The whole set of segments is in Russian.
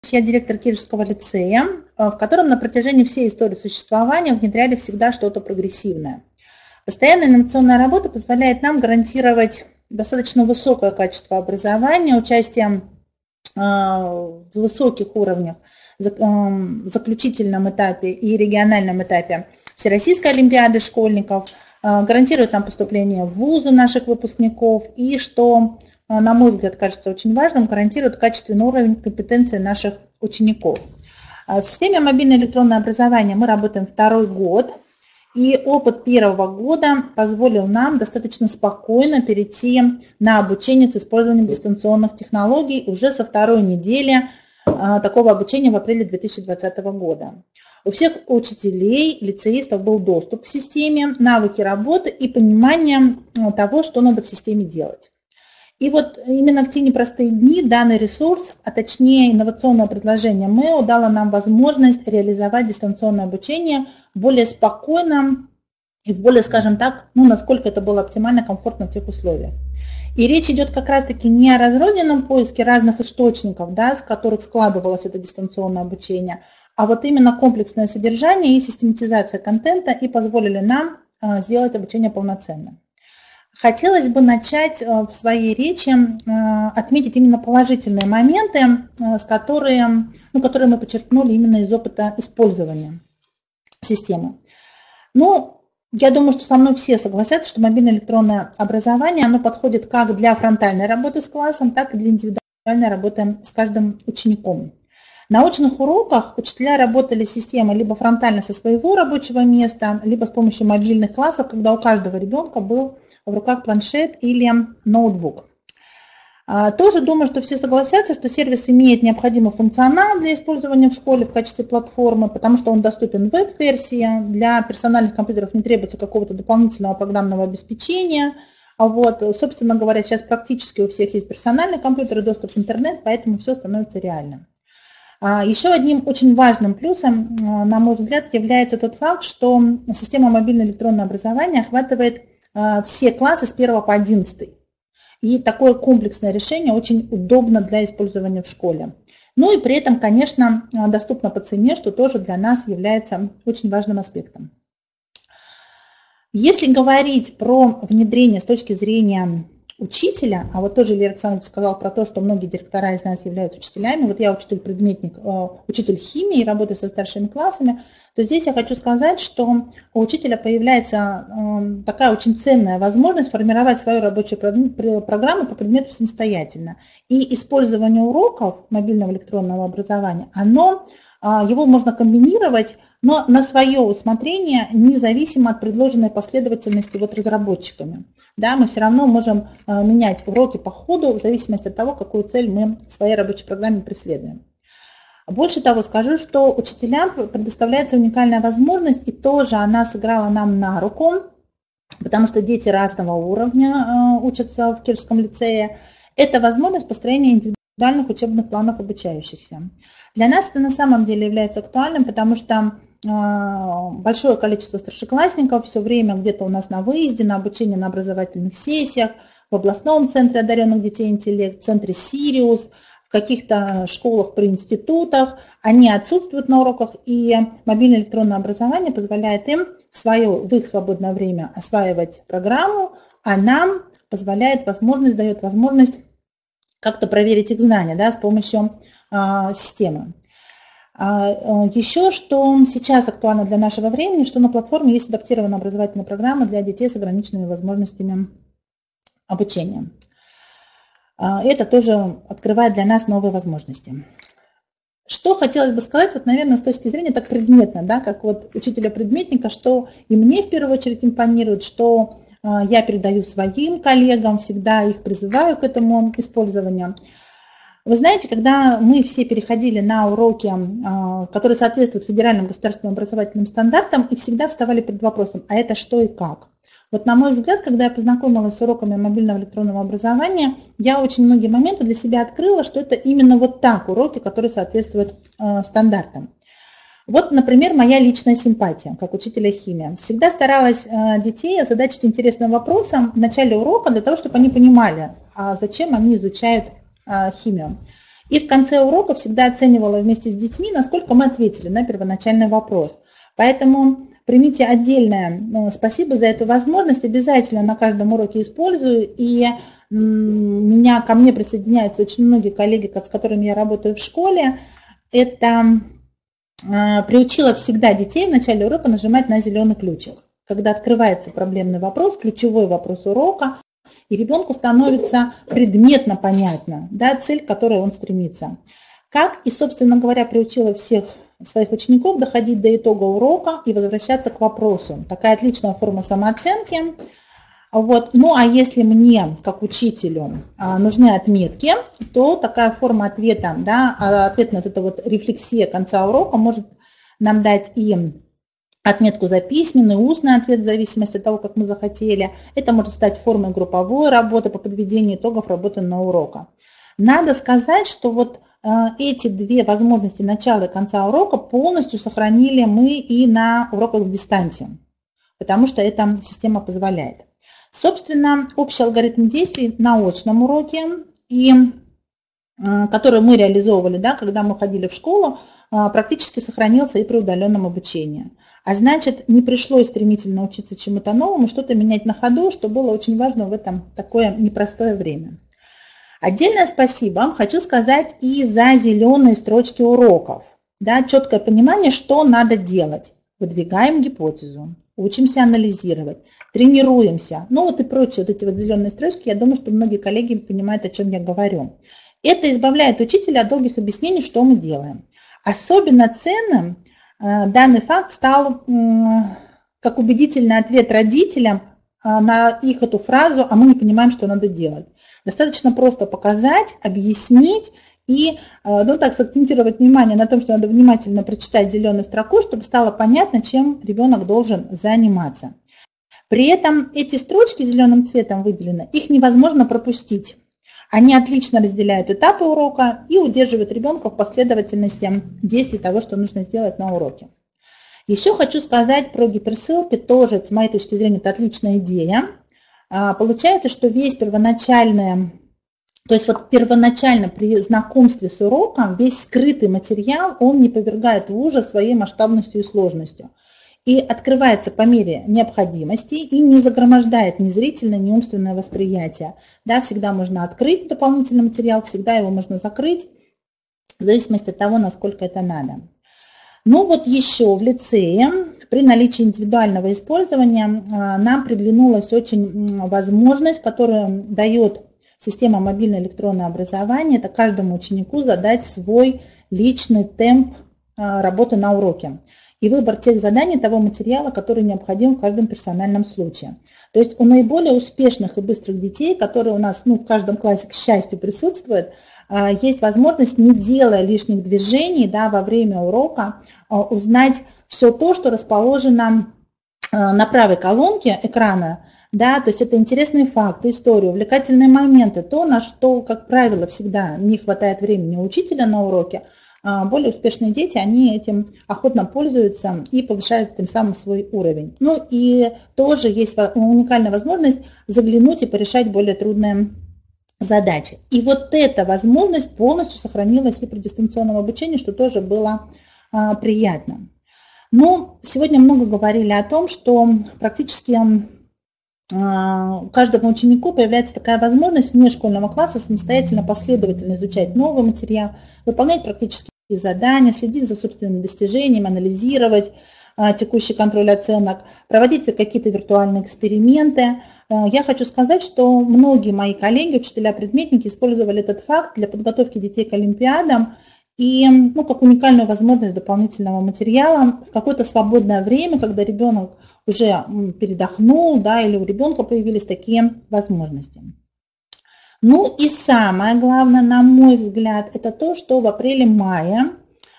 Я директор Киржского лицея, в котором на протяжении всей истории существования внедряли всегда что-то прогрессивное. Постоянная инновационная работа позволяет нам гарантировать достаточно высокое качество образования, участие в высоких уровнях, заключительном этапе и региональном этапе Всероссийской олимпиады школьников, гарантирует нам поступление в вузы наших выпускников и, что, на мой взгляд, кажется очень важным, гарантирует качественный уровень компетенции наших учеников. В системе мобильное электронное образование мы работаем второй год, и опыт первого года позволил нам достаточно спокойно перейти на обучение с использованием дистанционных технологий уже со второй недели такого обучения в апреле 2020 года. У всех учителей, лицеистов был доступ к системе, навыки работы и понимание того, что надо в системе делать. И вот именно в те непростые дни данный ресурс, а точнее инновационное предложение МЭО, дало нам возможность реализовать дистанционное обучение более спокойно и в более, скажем так, насколько это было оптимально, комфортно в тех условиях. И речь идет как раз-таки не о разрозненном поиске разных источников, да, с которых складывалось это дистанционное обучение, а вот именно комплексное содержание и систематизация контента и позволили нам сделать обучение полноценным. Хотелось бы начать в своей речи отметить именно положительные моменты, которые мы подчеркнули именно из опыта использования системы. Я думаю, что со мной все согласятся, что мобильное электронное образование, оно подходит как для фронтальной работы с классом, так и для индивидуальной работы с каждым учеником. На очных уроках учителя работали с системой либо фронтально со своего рабочего места, либо с помощью мобильных классов, когда у каждого ребенка был в руках планшет или ноутбук. Тоже думаю, что все согласятся, что сервис имеет необходимый функционал для использования в школе в качестве платформы, потому что он доступен в веб-версии, для персональных компьютеров не требуется какого-то дополнительного программного обеспечения. Собственно говоря, сейчас практически у всех есть персональный компьютер и доступ в интернет, поэтому все становится реальным. Еще одним очень важным плюсом, на мой взгляд, является тот факт, что система мобильное электронное образование охватывает все классы с 1 по 11. И такое комплексное решение очень удобно для использования в школе. И при этом, конечно, доступно по цене, что тоже для нас является очень важным аспектом. Если говорить про внедрение с точки зрения учителя, а вот тоже Илья Александрович сказал про то, что многие директора из нас являются учителями, я учитель-предметник, учитель химии, работаю со старшими классами, то здесь я хочу сказать, что у учителя появляется такая очень ценная возможность формировать свою рабочую программу по предмету самостоятельно. И использование уроков мобильного электронного образования, его можно комбинировать, но на свое усмотрение, независимо от предложенной последовательности разработчиками. Да, мы все равно можем менять уроки по ходу в зависимости от того, какую цель мы в своей рабочей программе преследуем. Больше того, скажу, что учителям предоставляется уникальная возможность, и тоже она сыграла нам на руку, потому что дети разного уровня учатся в Киржском лицее. Это возможность построения индивидуальных учебных планов обучающихся. Для нас это на самом деле является актуальным, потому что большое количество старшеклассников все время где-то у нас на выезде, на обучении на образовательных сессиях, в областном центре одаренных детей интеллект, в центре «Сириус», в каких-то школах при институтах, они отсутствуют на уроках, и мобильное электронное образование позволяет им в их свободное время осваивать программу, а нам дает возможность как-то проверить их знания, да, с помощью системы. Еще что сейчас актуально для нашего времени, что на платформе есть адаптированная образовательная программа для детей с ограниченными возможностями обучения. Это тоже открывает для нас новые возможности. Что хотелось бы сказать, наверное, с точки зрения так предметно, да, как учителя-предметника, что и мне в первую очередь импонирует, что я передаю своим коллегам, всегда их призываю к этому использованию. Вы знаете, когда мы все переходили на уроки, которые соответствуют федеральным государственным образовательным стандартам, и всегда вставали перед вопросом, а это что и как? На мой взгляд, когда я познакомилась с уроками мобильного электронного образования, я очень многие моменты для себя открыла, что это именно так уроки, которые соответствуют стандартам. Например, моя личная симпатия, как учителя химии. Всегда старалась детей озадачить интересным вопросом в начале урока, для того, чтобы они понимали, зачем они изучают химию. И в конце урока всегда оценивала вместе с детьми, насколько мы ответили на первоначальный вопрос. Поэтому примите отдельное спасибо за эту возможность, обязательно на каждом уроке использую, и ко мне присоединяются очень многие коллеги, с которыми я работаю в школе. Это приучила всегда детей в начале урока нажимать на зеленый ключик, когда открывается проблемный вопрос, ключевой вопрос урока, и ребенку становится предметно понятно, да, цель, к которой он стремится. Как и, собственно говоря, приучила всех своих учеников доходить до итога урока и возвращаться к вопросу. Такая отличная форма самооценки. Вот. Ну а если мне, как учителю, нужны отметки, то такая форма ответа, да, ответ на это вот рефлексия конца урока может нам дать и отметку за письменный, устный ответ в зависимости от того, как мы захотели. Это может стать формой групповой работы по подведению итогов работы на урока. Надо сказать, что вот эти две возможности начала и конца урока полностью сохранили мы и на уроках в дистанции, потому что эта система позволяет. Собственно, общий алгоритм действий на очном уроке, который мы реализовывали, да, когда мы ходили в школу, практически сохранился и при удаленном обучении. А значит, не пришлось стремительно учиться чему-то новому, что-то менять на ходу, что было очень важно в это такое непростое время. Отдельное спасибо хочу сказать и за зеленые строчки уроков. Да, четкое понимание, что надо делать. Выдвигаем гипотезу, учимся анализировать, тренируемся. Ну вот и прочие вот эти вот зеленые строчки, я думаю, что многие коллеги понимают, о чем я говорю. Это избавляет учителя от долгих объяснений, что мы делаем. Особенно ценным данный факт стал как убедительный ответ родителям на их эту фразу «а мы не понимаем, что надо делать». Достаточно просто показать, объяснить и так сакцентировать внимание на том, что надо внимательно прочитать зеленую строку, чтобы стало понятно, чем ребенок должен заниматься. При этом эти строчки зеленым цветом выделены, их невозможно пропустить. Они отлично разделяют этапы урока и удерживают ребенка в последовательности действий того, что нужно сделать на уроке. Еще хочу сказать про гиперссылки, тоже, с моей точки зрения, это отличная идея. Получается, что весь первоначально при знакомстве с уроком, весь скрытый материал, он не повергает в ужас своей масштабностью и сложностью. И открывается по мере необходимости и не загромождает ни зрительное, ни умственное восприятие. Да, всегда можно открыть дополнительный материал, всегда его можно закрыть, в зависимости от того, насколько это надо. Ну вот еще в лицее при наличии индивидуального использования нам приглянулась очень возможность, которую дает система мобильное электронное образование, это каждому ученику задать свой личный темп работы на уроке и выбор тех заданий, того материала, который необходим в каждом персональном случае. То есть у наиболее успешных и быстрых детей, которые у нас в каждом классе, к счастью, присутствуют, есть возможность, не делая лишних движений, да, во время урока, узнать все то, что расположено на правой колонке экрана. Да, то есть это интересные факты, истории, увлекательные моменты, то, на что, как правило, всегда не хватает времени у учителя на уроке. Более успешные дети, они этим охотно пользуются и повышают тем самым свой уровень. Ну и тоже есть уникальная возможность заглянуть и порешать более трудные задачи. И вот эта возможность полностью сохранилась и при дистанционном обучении, что тоже было приятно. Но сегодня много говорили о том, что практически каждому ученику появляется такая возможность вне школьного класса самостоятельно, последовательно изучать новый материал, выполнять практические задания, следить за собственными достижениями, анализировать текущий контроль оценок, проводить какие-то виртуальные эксперименты. Я хочу сказать, что многие мои коллеги, учителя-предметники, использовали этот факт для подготовки детей к олимпиадам и как уникальную возможность дополнительного материала в какое-то свободное время, когда ребенок уже передохнул, да, или у ребенка появились такие возможности. Ну и самое главное, на мой взгляд, это то, что в апреле-мае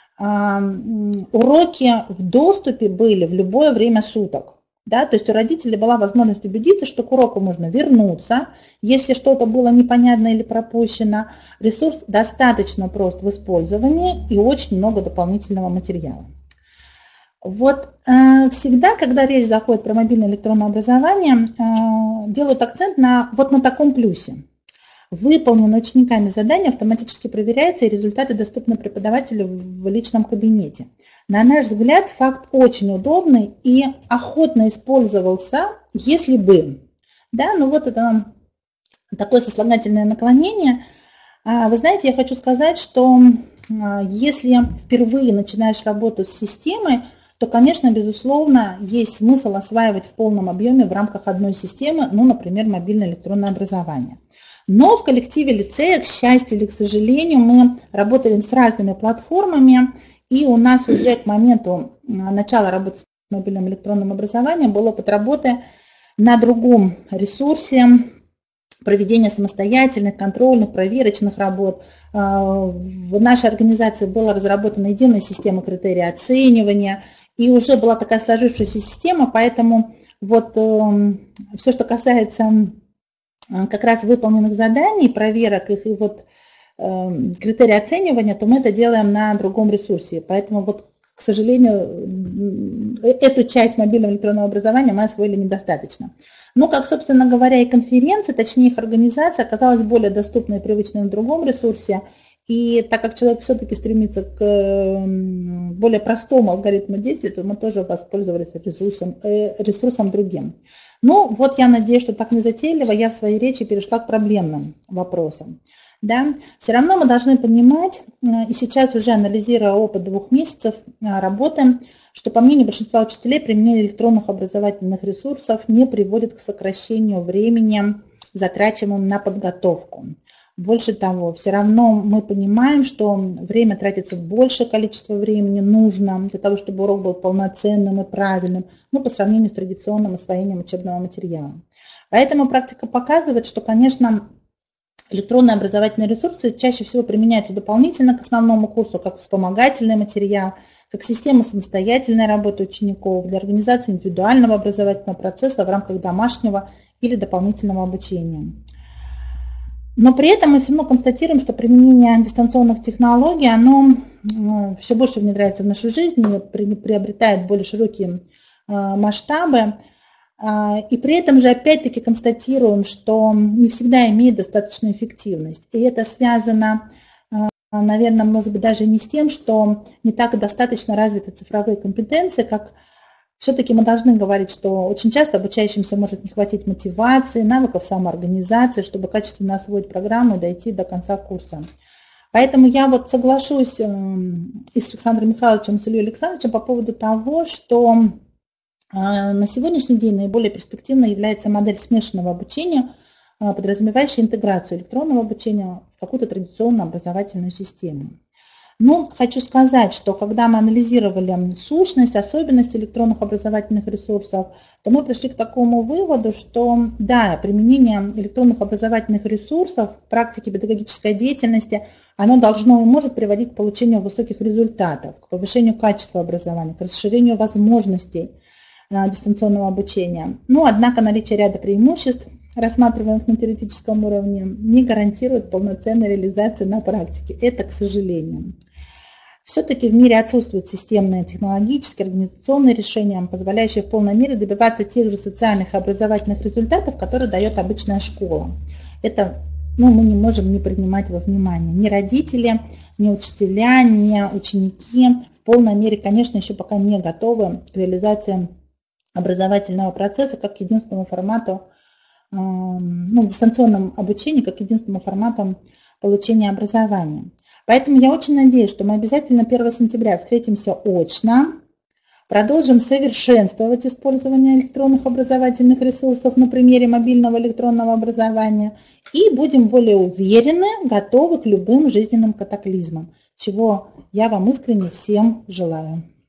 уроки в доступе были в любое время суток. Да, то есть у родителей была возможность убедиться, что к уроку можно вернуться, если что-то было непонятно или пропущено. Ресурс достаточно прост в использовании и очень много дополнительного материала. Вот всегда, когда речь заходит про мобильное электронное образование, делают акцент на таком плюсе. Выполненные учениками задания автоматически проверяются, и результаты доступны преподавателю в личном кабинете. На наш взгляд, факт очень удобный и охотно использовался, если бы. Да, ну вот это такое сослагательное наклонение. Вы знаете, я хочу сказать, что если впервые начинаешь работу с системой, то, конечно, безусловно, есть смысл осваивать в полном объеме в рамках одной системы, ну, например, мобильное электронное образование. Но в коллективе лицея, к счастью или к сожалению, мы работаем с разными платформами, и у нас уже к моменту начала работы с мобильным электронным образованием был опыт работы на другом ресурсе, проведения самостоятельных, контрольных, проверочных работ. В нашей организации была разработана единая система критерий оценивания, и уже была такая сложившаяся система, поэтому вот все, что касается как раз выполненных заданий, проверок их и вот критерии оценивания, то мы это делаем на другом ресурсе. Поэтому вот, к сожалению, эту часть мобильного электронного образования мы освоили недостаточно. Но, как, собственно говоря, и конференции, точнее их организация, оказалась более доступной и привычной на другом ресурсе. И так как человек все-таки стремится к более простому алгоритму действия, то мы тоже воспользовались ресурсом другим. Ну, вот я надеюсь, что так незатейливо я в своей речи перешла к проблемным вопросам. Да? Все равно мы должны понимать, и сейчас уже анализируя опыт 2 месяцев работы, что, по мнению большинства учителей, применение электронных образовательных ресурсов не приводит к сокращению времени, затрачиваемого на подготовку. Больше того, все равно мы понимаем, что время тратится большее количество времени нужно для того, чтобы урок был полноценным и правильным, но по сравнению с традиционным освоением учебного материала. Поэтому практика показывает, что, конечно, электронные образовательные ресурсы чаще всего применяются дополнительно к основному курсу, как вспомогательный материал, как система самостоятельной работы учеников для организации индивидуального образовательного процесса в рамках домашнего или дополнительного обучения. Но при этом мы все равно констатируем, что применение дистанционных технологий, оно все больше внедряется в нашу жизнь и приобретает более широкие масштабы. И при этом же опять-таки констатируем, что не всегда имеет достаточную эффективность. И это связано, наверное, может быть, даже не с тем, что не так достаточно развиты цифровые компетенции, как все-таки мы должны говорить, что очень часто обучающимся может не хватить мотивации, навыков самоорганизации, чтобы качественно освоить программу и дойти до конца курса. Поэтому я вот соглашусь и с Александром Михайловичем, и с Ильей Александровичем по поводу того, что на сегодняшний день наиболее перспективной является модель смешанного обучения, подразумевающая интеграцию электронного обучения в какую-то традиционную образовательную систему. Но хочу сказать, что когда мы анализировали сущность, особенности электронных образовательных ресурсов, то мы пришли к такому выводу, что да, применение электронных образовательных ресурсов в практике педагогической деятельности, оно должно и может приводить к получению высоких результатов, к повышению качества образования, к расширению возможностей дистанционного обучения. Но, однако, наличие ряда преимуществ, рассматриваемых на теоретическом уровне, не гарантирует полноценной реализации на практике. Это, к сожалению. Все-таки в мире отсутствуют системные технологические, организационные решения, позволяющие в полной мере добиваться тех же социальных и образовательных результатов, которые дает обычная школа. Это мы не можем не принимать во внимание. Ни родители, ни учителя, ни ученики в полной мере, конечно, еще пока не готовы к реализации образовательного процесса как к единственному формату, дистанционном обучении, как к единственному формату получения образования. Поэтому я очень надеюсь, что мы обязательно 1 сентября встретимся очно, продолжим совершенствовать использование электронных образовательных ресурсов на примере мобильного электронного образования и будем более уверены, готовы к любым жизненным катаклизмам, чего я вам искренне всем желаю.